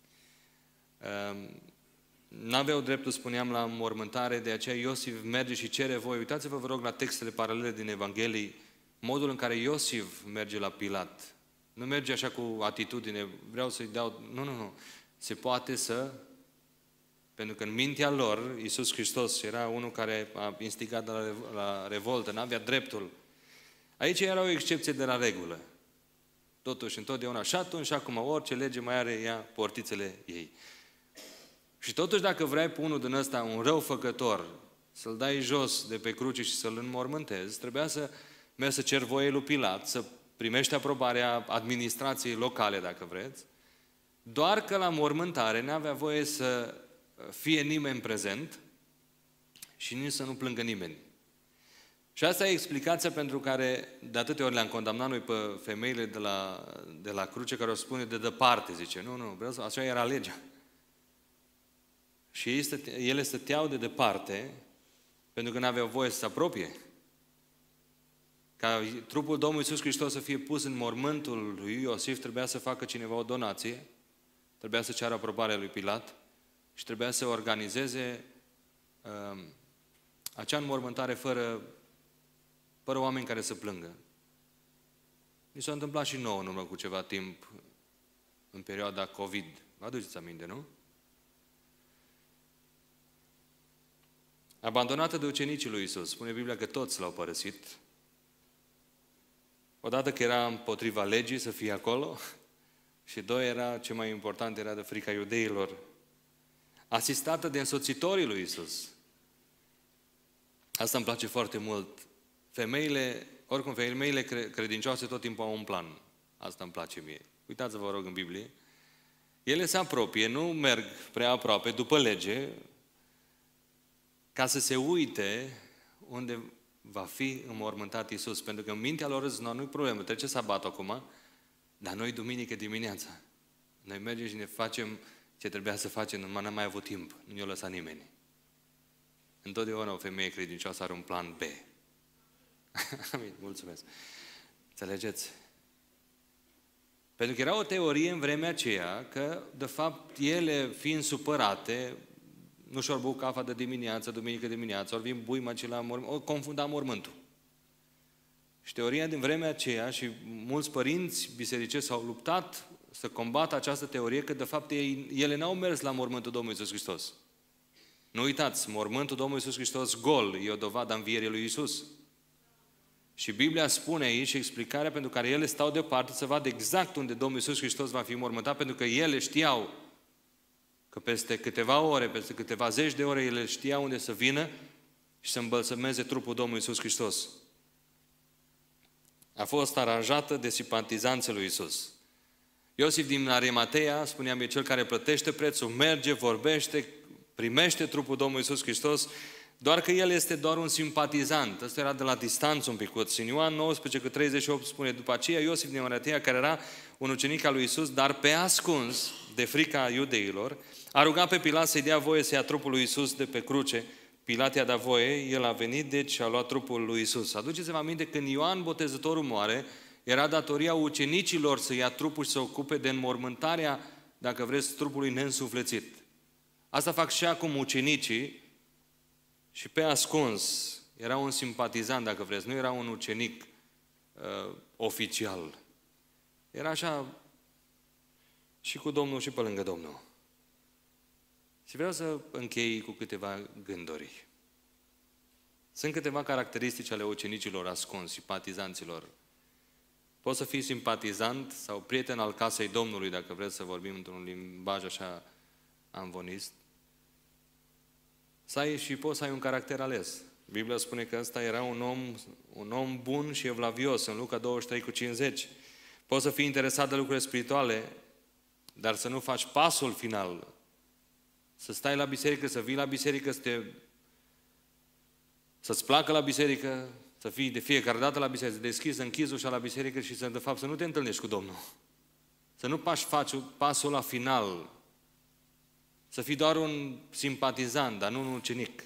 N-aveau dreptul, spuneam, la înmormântare, de aceea Iosif merge și cere voi. Uitați-vă, vă rog, la textele paralele din Evanghelii, modul în care Iosif merge la Pilat. Nu merge așa cu atitudine, vreau să-i dau... Nu, nu, nu. Se poate să... Pentru că în mintea lor, Iisus Hristos era unul care a instigat la, la revoltă, n-avea dreptul. Aici era o excepție de la regulă. totuși întotdeauna. Și atunci și acum orice lege mai are ea portițele ei. Și totuși dacă vrei pe unul din ăsta, un răufăcător, să-l dai jos de pe cruce și să-l înmormântezi, trebuia să mergi să cer voie lui Pilat, să primești aprobarea administrației locale, dacă vreți, doar că la mormântare n-avea voie să fie nimeni prezent și nici să nu plângă nimeni. Și asta e explicația pentru care de atâtea ori le-am condamnat noi pe femeile de la, de la cruce care o spune de departe, zice, nu, nu, vreau să... așa era legea. Și ei stăte, ele stăteau de departe pentru că n-aveau voie să se apropie. Ca trupul Domnului Iisus Hristos să fie pus în mormântul lui Iosif, trebuia să facă cineva o donație, trebuia să ceară aprobarea lui Pilat și trebuia să organizeze uh, acea înmormântare fără, fără oameni care să plângă. Mi s-a întâmplat și nouă în urmă cu ceva timp, în perioada COVID. Vă aduceți aminte, nu? Abandonată de ucenicii lui Iisus, spune Biblia că toți l-au părăsit. Odată că era împotriva legii să fie acolo și doi, era, ce mai important, era de frica iudeilor. Asistată de însoțitorii lui Iisus. Asta îmi place foarte mult. Femeile, oricum femeile credincioase tot timpul au un plan. Asta îmi place mie. Uitați-vă, vă rog, în Biblie. Ele se apropie, nu merg prea aproape, după lege, ca să se uite unde va fi înmormântat Iisus. Pentru că în mintea lor zic, nu-i problemă, trece sabatul acum, dar noi duminică dimineața. Noi mergem și ne facem ce trebuia să facem, numai n-am mai avut timp, nu ne-o lăsat nimeni. Întotdeauna o femeie credincioasă are un plan B. Amin, mulțumesc. Înțelegeți? Pentru că era o teorie în vremea aceea că, de fapt, ele fiind supărate, nu și-or băut cafa de dimineață, duminică dimineață, ori vin buima ce la mormânt, o confunda mormântul. Și teoria din vremea aceea, și mulți părinți bisericești s-au luptat să combată această teorie, că de fapt ei, ele n-au mers la mormântul Domnului Iisus Hristos. Nu uitați, mormântul Domnului Iisus Hristos gol e o dovadă a învierii lui Iisus. Și Biblia spune aici explicarea pentru care ele stau departe să vadă exact unde Domnul Iisus Hristos va fi mormântat, pentru că ele știau că peste câteva ore, peste câteva zeci de ore, ele știau unde să vină și să îmbălsămeze trupul Domnului Iisus Hristos. A fost aranjată de simpatizanții lui Iisus. Iosif din Arimatea, spuneam, e cel care plătește prețul, merge, vorbește, primește trupul Domnului Iisus Hristos, doar că el este doar un simpatizant. Ăsta era de la distanță un picuț. În Ioan nouăsprezece, cu treizeci și opt spune, după aceea Iosif din Arimatea, care era un ucenic al lui Iisus, dar pe ascuns, de frica iudeilor, a rugat pe Pilat să-i dea voie să ia trupul lui Iisus de pe cruce. Pilat i-a dat voie, el a venit, deci a luat trupul lui Iisus. Aduceți-vă aminte, când Ioan Botezătorul moare, era datoria ucenicilor să ia trupul și să ocupe de înmormântarea, dacă vreți, trupului neînsuflețit. Asta fac și acum ucenicii și pe ascuns era un simpatizant, dacă vreți, nu era un ucenic uh, oficial. Era așa și cu Domnul și pe lângă Domnul. Și vreau să închei cu câteva gânduri. Sunt câteva caracteristici ale ucenicilor ascuns, simpatizanților. Poți să fii simpatizant sau prieten al casei Domnului, dacă vreți să vorbim într-un limbaj așa amvonist. Să ai și poți să ai un caracter ales. Biblia spune că ăsta era un om, un om bun și evlavios, în Luca douăzeci și trei cu cincizeci. Poți să fii interesat de lucruri spirituale, dar să nu faci pasul final. Să stai la biserică, să vii la biserică, să te, să-ți placă la biserică, să fii de fiecare dată la biserică, să deschizi, să închizi ușa la biserică și să, de fapt, să nu te întâlnești cu Domnul. Să nu faci, faci pasul la final. Să fii doar un simpatizant, dar nu un ucenic.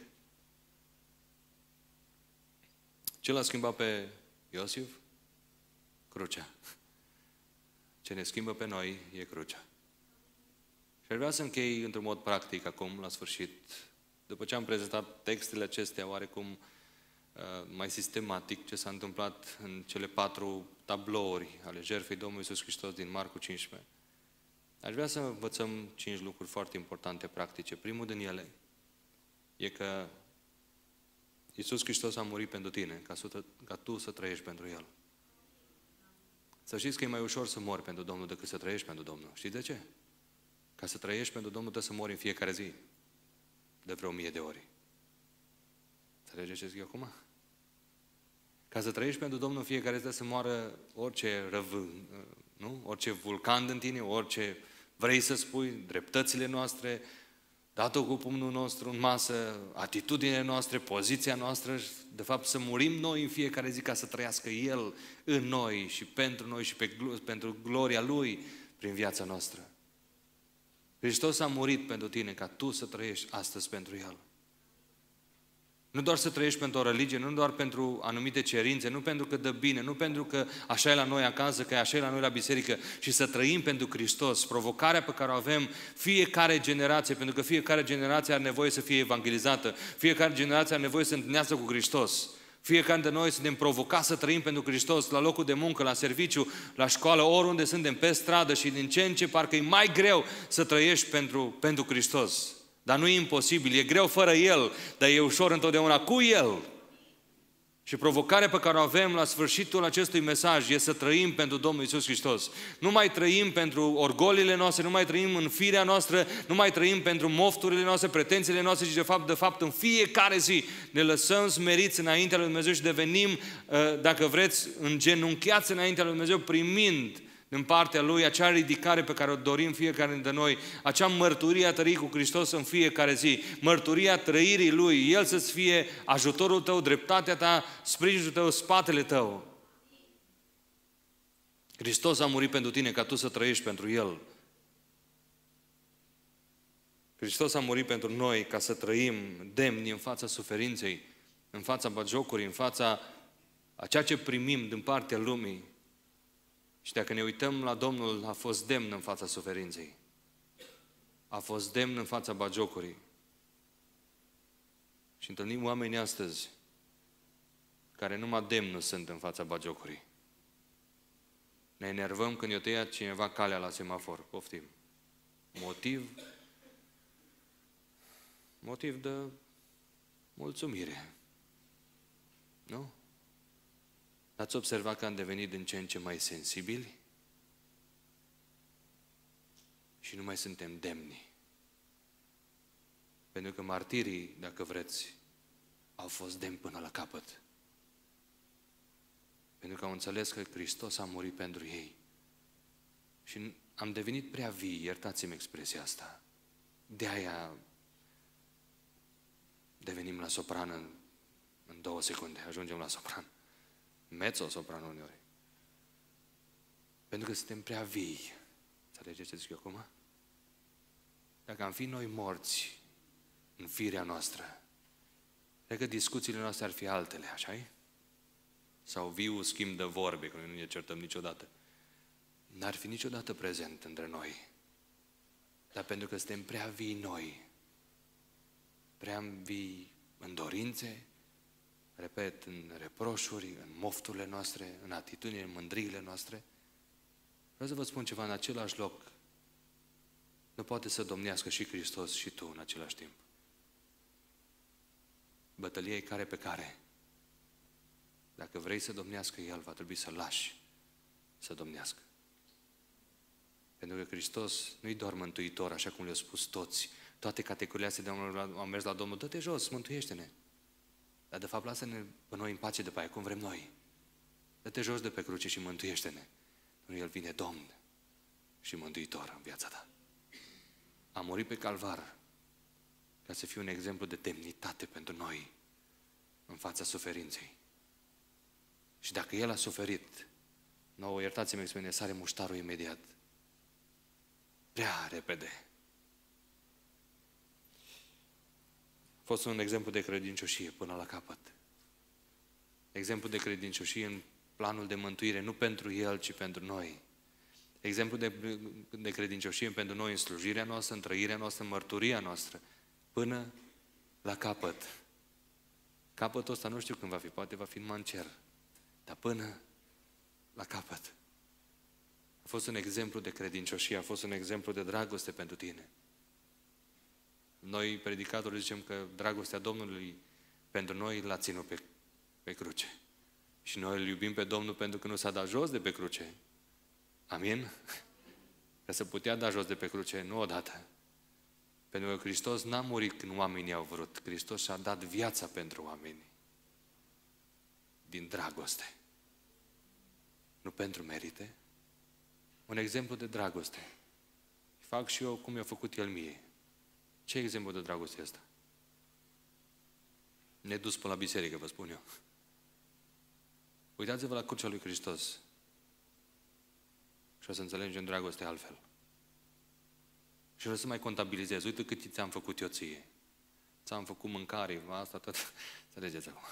Ce l-a schimbat pe Iosif? Crucea. Ce ne schimbă pe noi e crucea. Și ar vrea să închei într-un mod practic acum, la sfârșit, după ce am prezentat textele acestea, oarecum mai sistematic, ce s-a întâmplat în cele patru tablouri ale jertfei Domnului Iisus Hristos din Marcu cincisprezece. Aș vrea să învățăm cinci lucruri foarte importante, practice. Primul din ele e că Iisus Hristos a murit pentru tine, ca, să, ca tu să trăiești pentru El. Să știți că e mai ușor să mori pentru Domnul decât să trăiești pentru Domnul. Știți de ce? Ca să trăiești pentru Domnul trebuie să mori în fiecare zi. De vreo mie de ori. Înțelegeți ce zic eu acum? Ca să trăiești pentru Domnul în fiecare zi trebuie să moară orice răv, nu? Orice vulcan din tine, orice vrei să spui, dreptățile noastre, dat-o cu pumnul nostru în masă, atitudinile noastre, poziția noastră, de fapt să murim noi în fiecare zi ca să trăiască El în noi și pentru noi și pe, pentru gloria Lui prin viața noastră. Hristos a murit pentru tine ca tu să trăiești astăzi pentru El. Nu doar să trăiești pentru o religie, nu doar pentru anumite cerințe, nu pentru că dă bine, nu pentru că așa e la noi acasă, că așa e la noi la biserică, ci să trăim pentru Hristos. Provocarea pe care o avem fiecare generație, pentru că fiecare generație are nevoie să fie evangelizată, fiecare generație are nevoie să se întâlnească cu Hristos. Fiecare dintre noi suntem provocați să trăim pentru Hristos, la locul de muncă, la serviciu, la școală, oriunde suntem, pe stradă și din ce în ce parcă e mai greu să trăiești pentru, pentru Hristos. Dar nu e imposibil, e greu fără El, dar e ușor întotdeauna cu El. Și provocarea pe care o avem la sfârșitul acestui mesaj e să trăim pentru Domnul Iisus Hristos. Nu mai trăim pentru orgolile noastre, nu mai trăim în firea noastră, nu mai trăim pentru mofturile noastre, pretențiile noastre, ci de fapt, de fapt în fiecare zi ne lăsăm smeriți înaintea lui Dumnezeu și devenim, dacă vreți, îngenunchiați înaintea lui Dumnezeu, primind din partea Lui acea ridicare pe care o dorim fiecare dintre noi, acea mărturie a trăirii cu Hristos în fiecare zi, mărturia trăirii Lui, El să-ți fie ajutorul tău, dreptatea ta, sprijinul tău, spatele tău. Hristos a murit pentru tine ca tu să trăiești pentru El. Hristos a murit pentru noi ca să trăim demni în fața suferinței, în fața batjocurii, în fața a ceea ce primim din partea lumii. Și dacă ne uităm la Domnul, a fost demn în fața suferinței. A fost demn în fața bagiocurii. Și întâlnim oameni astăzi care numai demnul sunt în fața bagiocurii. Ne enervăm când i-o tăia cineva calea la semafor. Poftim. Motiv? Motiv de mulțumire. Nu? Ați observat că am devenit din ce în ce mai sensibili? Și nu mai suntem demni. Pentru că martirii, dacă vreți, au fost demni până la capăt. Pentru că au înțeles că Hristos a murit pentru ei. Și am devenit prea vii, iertați-mi expresia asta. De aia devenim la sopran în, în două secunde, ajungem la sopran. Mezzo-sopran uneori. Pentru că suntem prea vii. Înțelegeți ce zic eu acum? Dacă am fi noi morți în firea noastră, cred că discuțiile noastre ar fi altele, așa-i? Sau viu schimb de vorbe, că noi nu ne certăm niciodată. N-ar fi niciodată prezent între noi. Dar pentru că suntem prea vii noi, prea vii în dorințe, repet, în reproșuri, în mofturile noastre, în atitudini, în mândriile noastre. Vreau să vă spun ceva, în același loc nu poate să domnească și Hristos și tu în același timp. Bătălia e care pe care. Dacă vrei să domnească El, va trebui să lași să domnească. Pentru că Hristos nu-i doar mântuitor, așa cum le-au spus toți. Toate categoriile astea de au mers la Domnul, dă-te jos, mântuiește-ne. Dar de fapt lasă-ne pe noi în pace de pe aia, cum vrem noi. Dă-te jos de pe cruce și mântuiește-ne. Nu, El vine Domn și Mântuitor în viața ta. A murit pe Calvar ca să fie un exemplu de demnitate pentru noi în fața suferinței. Și dacă El a suferit, nouă, iertați-mi expresia, sare muștarul imediat. Prea repede. A fost un exemplu de credincioșie până la capăt. Exemplu de credincioșie în planul de mântuire, nu pentru El, ci pentru noi. Exemplu de, de credincioșie pentru noi în slujirea noastră, în trăirea noastră, în mărturia noastră, până la capăt. Capătul ăsta nu știu când va fi, poate va fi numai în cer, dar până la capăt. A fost un exemplu de credincioșie, a fost un exemplu de dragoste pentru tine. Noi, predicatorii, zicem că dragostea Domnului pentru noi l-a ținut pe, pe cruce. Și noi îl iubim pe Domnul pentru că nu s-a dat jos de pe cruce, Amin? Că se putea da jos de pe cruce, nu odată. Pentru că Hristos n-a murit când oamenii au vrut. Hristos și-a dat viața pentru oameni. Din dragoste. Nu pentru merite. Un exemplu de dragoste. Fac și eu cum i-a făcut El mie. Ce exemplu de dragoste este ăsta? Ne dus până la biserică, vă spun eu. Uitați-vă la crucea lui Hristos. Și o să înțelegem dragostea altfel. Și vreau să mai contabilizez. Uite cât ți-am făcut eu ție. Ți-am făcut mâncare, asta tot. Înțelegeți acum.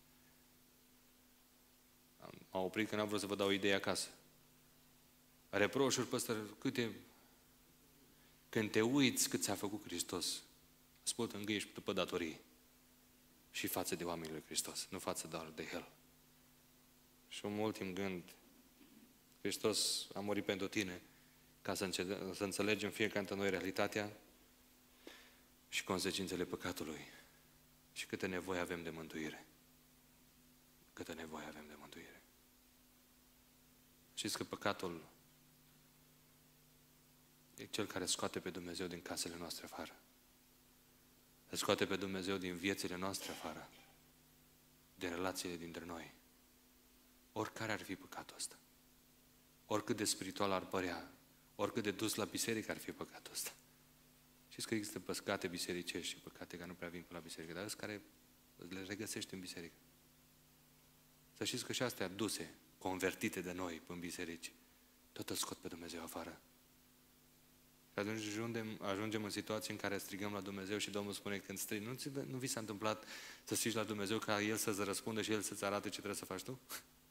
M-am oprit că n-am vrut să vă dau idei acasă. Reproșuri păstă, câte... Când te uiți cât ți-a făcut Hristos, ascultă, îngâiești după datorie. Și față de oamenii lui Hristos, nu față doar de El. Și un ultim gând. Hristos a murit pentru tine ca să, înce- să înțelegem fiecare dintre noi realitatea și consecințele păcatului. Și câtă nevoie avem de mântuire. Câtă nevoie avem de mântuire. Știți că păcatul e cel care scoate pe Dumnezeu din casele noastre afară. Îl scoate pe Dumnezeu din viețile noastre afară. Din relațiile dintre noi. Oricare ar fi păcatul ăsta. Oricât de spiritual ar părea, oricât de dus la biserică ar fi păcatul ăsta. Știți că există păcate bisericești și păcate care nu prea vin până la biserică, dar ăsta care le regăsești în biserică. Să știți că și astea duse, convertite de noi în biserici, tot îl scot pe Dumnezeu afară. Și atunci ajungem, ajungem în situații în care strigăm la Dumnezeu și Domnul spune când strigi, nu, nu vi s-a întâmplat să strigi la Dumnezeu ca El să-ți răspundă și El să-ți arate ce trebuie să faci tu?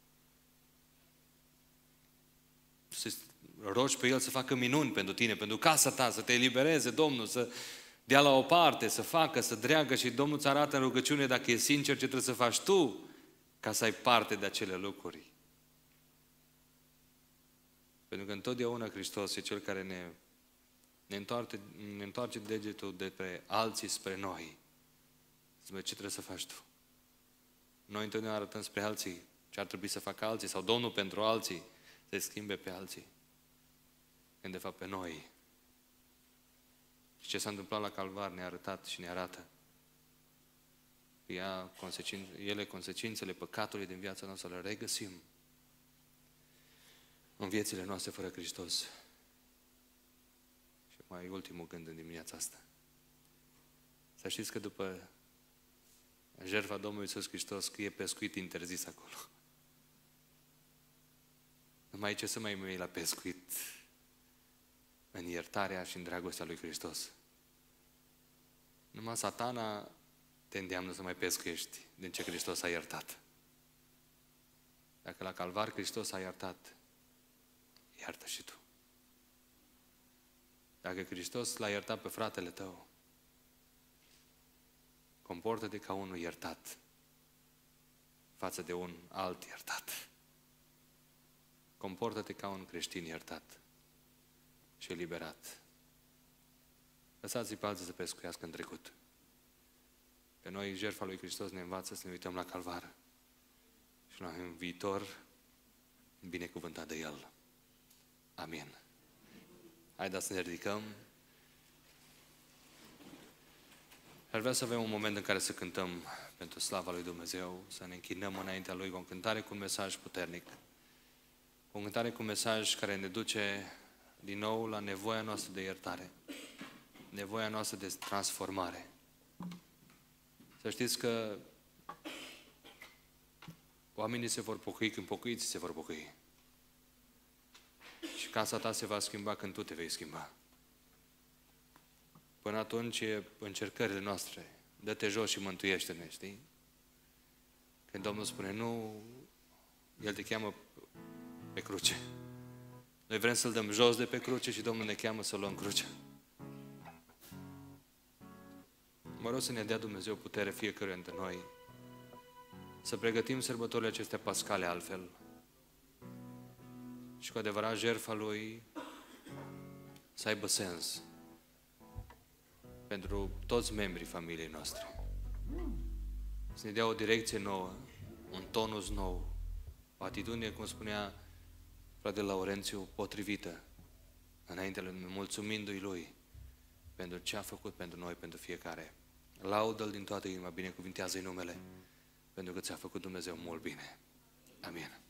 Să rogi pe El să facă minuni pentru tine, pentru casa ta, să te elibereze Domnul, să dea la o parte, să facă, să dreagă și Domnul îți arată în rugăciune dacă e sincer ce trebuie să faci tu ca să ai parte de acele lucruri. Pentru că întotdeauna Hristos e Cel care ne, ne, întoarce, ne întoarce degetul de pe alții spre noi. Spune ce trebuie să faci tu. Noi întotdeauna arătăm spre alții ce ar trebui să facă alții sau Domnul pentru alții să schimbe pe alții. Când de fapt pe noi. Și ce s-a întâmplat la Calvar ne-a arătat și ne arată. Ea, consecin, ele, consecințele păcatului din viața noastră, le regăsim în viețile noastre fără Hristos. Și mai ultimul gând în dimineața asta. Să știți că după jertfa Domnului Iisus Hristos, că e pescuit interzis acolo. Numai ce să mai mei la pescuit în iertarea și în dragostea lui Hristos. Numai Satana te îndeamnă să mai pescuiești din ce Hristos a iertat. Dacă la Calvar Hristos a iertat, iartă și tu. Dacă Hristos l-a iertat pe fratele tău, comportă-te ca unul iertat față de un alt iertat. Comportă-te ca un creștin iertat și eliberat. Lăsați-i pe alții să pescuiască în trecut. Pe noi, jertfa lui Hristos ne învață să ne uităm la Calvar și la un viitor binecuvântat de El. Amin. Haideți să ne ridicăm. Ar vrea să avem un moment în care să cântăm pentru slava lui Dumnezeu, să ne închinăm înaintea Lui cu o cântare cu un mesaj puternic. O cântare cu un mesaj care ne duce din nou la nevoia noastră de iertare, nevoia noastră de transformare. Să știți că oamenii se vor pocăi când pocăiții se vor pocăi. Și casa ta se va schimba când tu te vei schimba. Până atunci e încercările noastre. Dă-te jos și mântuiește-ne, știi? Când Domnul spune nu, El te cheamă pe cruce. Noi vrem să-L dăm jos de pe cruce și Domnul ne cheamă să luăm crucea. Mă rog să ne dea Dumnezeu putere fiecare dintre noi să pregătim sărbătorile acestea pascale altfel. Și cu adevărat jertfa Lui să aibă sens pentru toți membrii familiei noastre. Să ne dea o direcție nouă, un tonus nou, o atitudine, cum spunea frate Laurențiu, potrivită, înaintele lui, mulțumindu-i lui pentru ce a făcut pentru noi, pentru fiecare. Laudă-L din toată inima, binecuvintează-i numele, pentru că ți-a făcut Dumnezeu mult bine. Amin.